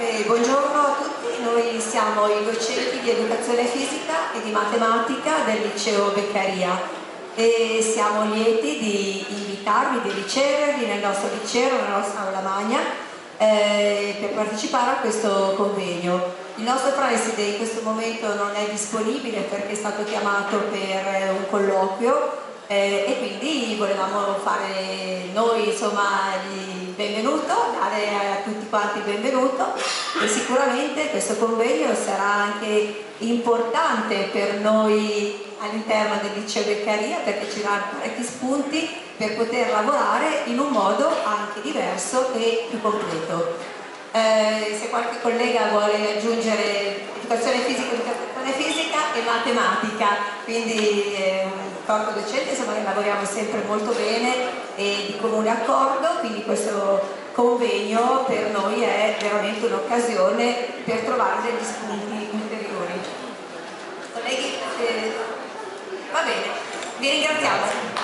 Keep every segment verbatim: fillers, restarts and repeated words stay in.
Eh, buongiorno a tutti, noi siamo i docenti di educazione fisica e di matematica del liceo Beccaria e siamo lieti di invitarvi, di ricevervi nel nostro liceo, nella nostra aula magna, eh, per partecipare a questo convegno. Il nostro preside in questo momento non è disponibile perché è stato chiamato per un colloquio eh, e quindi volevamo fare noi insomma il benvenuto, dare a tutti quanti il benvenuto, e sicuramente questo convegno sarà anche importante per noi all'interno del liceo Beccaria perché ci daranno parecchi spunti per poter lavorare in un modo anche diverso e più completo. Eh, se qualche collega vuole aggiungere educazione fisica, educazione fisica e matematica, quindi eh, un corpo docente, insomma lavoriamo sempre molto bene e di comune accordo, quindi questo convegno per noi è veramente un'occasione per trovare degli spunti ulteriori. Colleghi, eh, va bene, vi ringraziamo.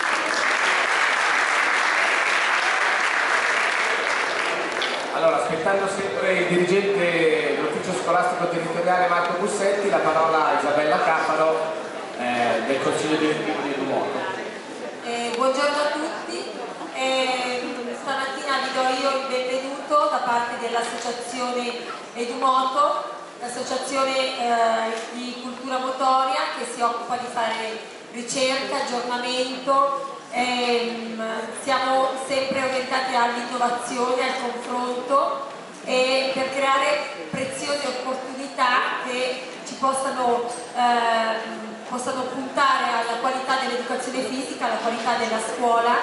Allora, aspettando sempre il dirigente dell'ufficio scolastico territoriale Marco Bussetti, la parola a Isabella Caffaro eh, del Consiglio direttivo di Edumoto. Eh, buongiorno a tutti, eh, stamattina vi do io il benvenuto da parte dell'associazione Edumoto, l'associazione eh, di cultura motoria che si occupa di fare ricerca, aggiornamento. Eh, siamo sempre orientati all'innovazione, al confronto e per creare preziose opportunità che ci possano, eh, possano puntare alla qualità dell'educazione fisica, alla qualità della scuola,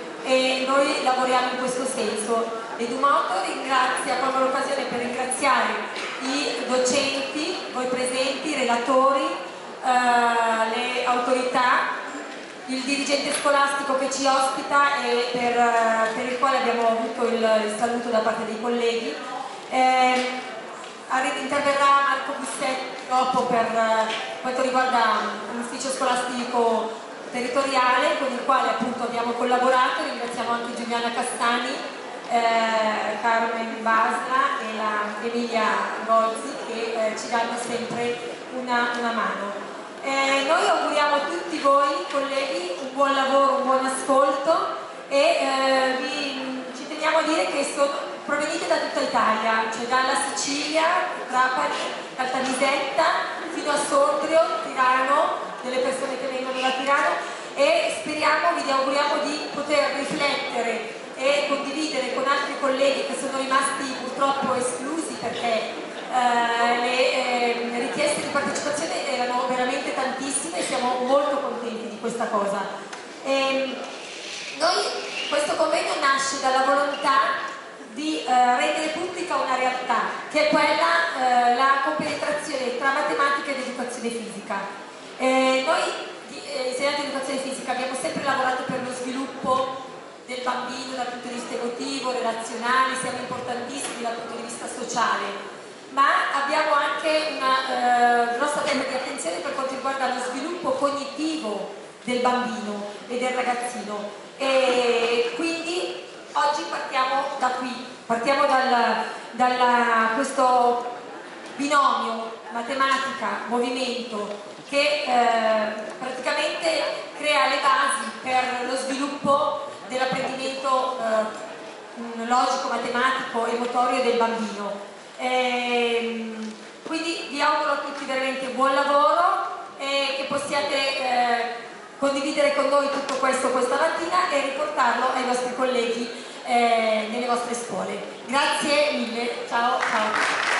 e noi lavoriamo in questo senso. Edumoto ringrazia, colgo l'occasione per ringraziare i docenti, voi presenti, i relatori, eh, le autorità, il dirigente scolastico che ci ospita e per, per il quale abbiamo avuto il, il saluto da parte dei colleghi. Eh, interverrà Marco Bussetti dopo per quanto riguarda l'ufficio scolastico territoriale con il quale appunto abbiamo collaborato. Ringraziamo anche Giuliana Castani, eh, Carmen Basla e la Emilia Golzi che eh, ci danno sempre una, una mano. Eh, noi auguriamo a tutti voi, colleghi, un buon lavoro, un buon ascolto e eh, vi, ci teniamo a dire che sono, provenite da tutta Italia, cioè dalla Sicilia, Trapani, Caltanissetta, fino a Sondrio, Tirano, delle persone che vengono da Tirano, e speriamo, vi auguriamo di poter riflettere e condividere con altri colleghi che sono rimasti purtroppo esclusi perché Uh, le eh, richieste di partecipazione erano veramente tantissime e siamo molto contenti di questa cosa. E noi, questo convegno nasce dalla volontà di uh, rendere pubblica una realtà che è quella, uh, la compenetrazione tra matematica ed educazione fisica. E noi eh, insegnanti di educazione fisica abbiamo sempre lavorato per lo sviluppo del bambino dal punto di vista emotivo, relazionale, siamo importantissimi dal punto di vista sociale, ma abbiamo anche una eh, grossa tema di attenzione per quanto riguarda lo sviluppo cognitivo del bambino e del ragazzino, e quindi oggi partiamo da qui, partiamo dal, dal questo binomio matematica-movimento che eh, praticamente crea le basi per lo sviluppo dell'apprendimento eh, logico, matematico e motorio del bambino. Ehm, quindi vi auguro a tutti veramente buon lavoro e che possiate eh, condividere con noi tutto questo questa mattina e riportarlo ai vostri colleghi eh, nelle vostre scuole. Grazie mille, ciao ciao.